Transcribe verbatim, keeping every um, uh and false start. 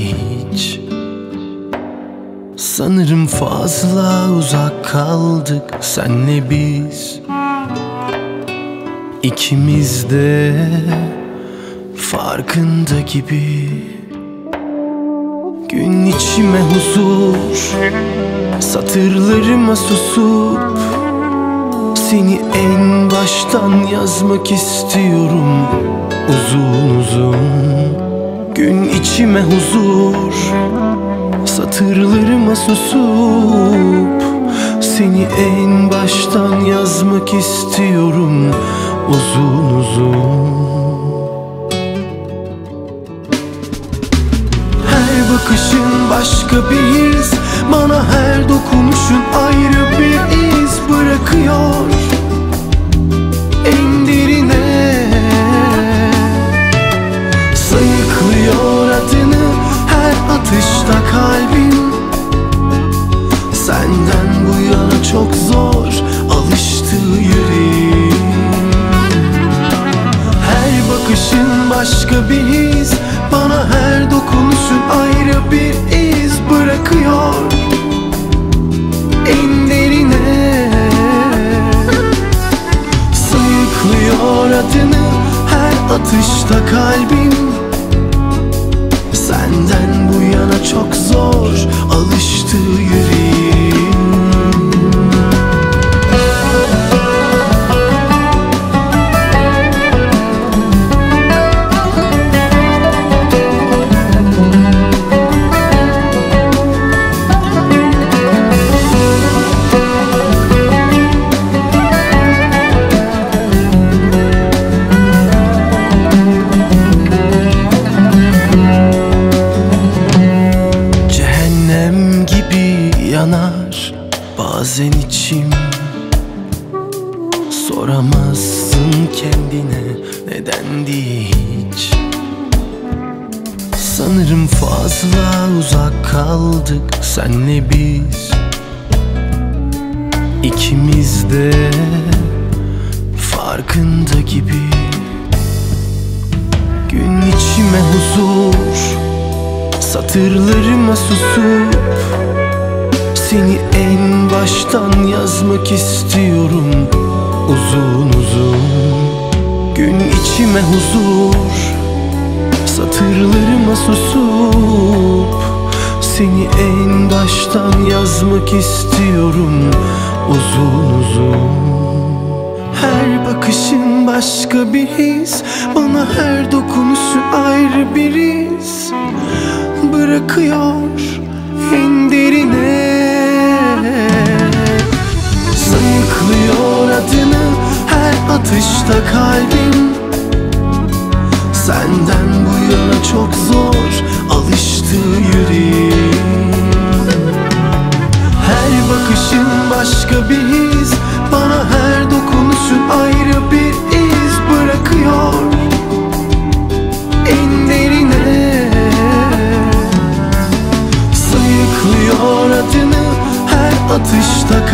hiç. Sanırım fazla uzak kaldık senle biz. İkimiz de farkında gibi. Gün içime huzur, satırlarıma susup seni en baştan yazmak istiyorum uzun uzun. Gün içime huzur, satırlarıma susup seni en baştan yazmak istiyorum uzun uzun. Her bakışın başka bir his, bana her dokunuşun ayrı bir iz bırakıyor en derine. Sayıklıyor adını her atışta kalbim. Senden bu yana çok zor alıştı yüreğim. Her bakışın başka bir his, bana her dokunuşun ayrı bir iz bırakıyor en derine. Sayıklıyor adını her atışta kalbim. Senden bu yana çok zor alıştı yüreğim. Yanar bazen içim, soramazsın kendine neden diye hiç. Sanırım fazla uzak kaldık senle biz. İkimiz de farkında gibi. Gün içime huzur, satırlarıma susup seni en baştan yazmak istiyorum uzun uzun. Gün içime huzur, satırlarıma susup seni en baştan yazmak istiyorum uzun uzun. Her bakışın başka bir his, bana her dokunuşun ayrı bir iz bırakıyor en derine. Sayıklıyor adını her atışta kalbim. Senden bu yana çok zor alıştı yüreğim. Her bakışın başka bir his, bana her dokunuşun ayrı bir iz bırakıyor en derine. Sayıklıyor adını her atışta